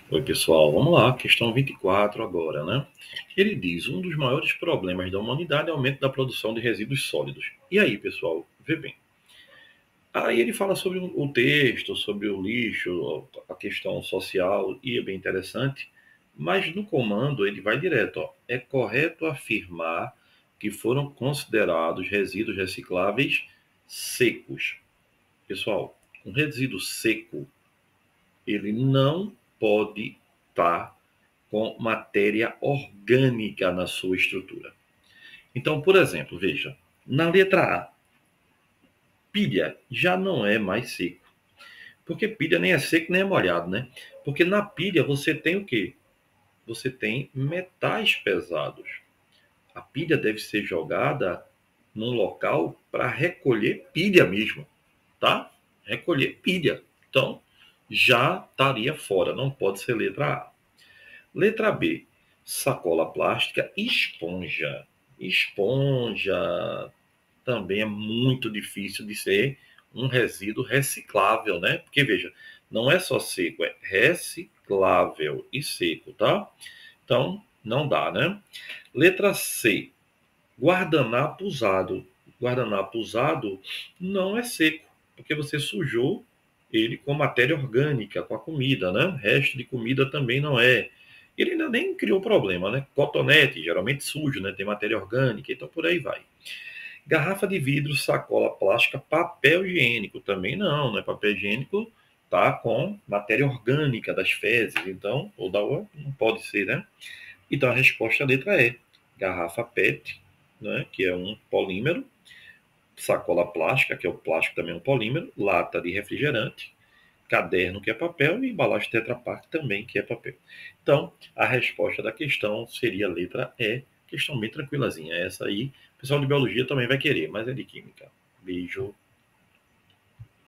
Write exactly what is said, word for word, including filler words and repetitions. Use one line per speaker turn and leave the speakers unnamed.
Oi, pessoal, vamos lá, questão vinte e quatro agora, né? Ele diz, um dos maiores problemas da humanidade é o aumento da produção de resíduos sólidos. E aí, pessoal, vê bem. Aí ele fala sobre o texto, sobre o lixo, a questão social, e é bem interessante, mas no comando ele vai direto, ó. É correto afirmar que foram considerados resíduos recicláveis secos. Pessoal, um resíduo seco, ele não pode estar com matéria orgânica na sua estrutura. Então, por exemplo, veja, na letra A, pilha já não é mais seco. Porque pilha nem é seco nem é molhado, né? Porque na pilha você tem o quê? Você tem metais pesados. A pilha deve ser jogada num local para recolher pilha mesmo, tá? Recolher pilha. Então, já estaria fora, não pode ser letra A. Letra B, sacola plástica, esponja. Esponja também é muito difícil de ser um resíduo reciclável, né? Porque, veja, não é só seco, é reciclável e seco, tá? Então, não dá, né? Letra C, guardanapo usado. Guardanapo usado não é seco, porque você sujou ele com matéria orgânica, com a comida, né? Resto de comida também não é. Ele ainda nem criou problema, né? Cotonete, geralmente sujo, né? Tem matéria orgânica, então por aí vai. Garrafa de vidro, sacola plástica, papel higiênico. Também não, né? Papel higiênico tá com matéria orgânica das fezes, então, ou da uva, não pode ser, né? Então a resposta é a letra E. Garrafa P E T, né? Que é um polímero. Sacola plástica, que é o plástico também é um polímero. Lata de refrigerante. Caderno, que é papel. E embalagem Tetra Pak também, que é papel. Então, a resposta da questão seria a letra E. Questão bem tranquilazinha. Essa aí, o pessoal de biologia também vai querer, mas é de química. Beijo.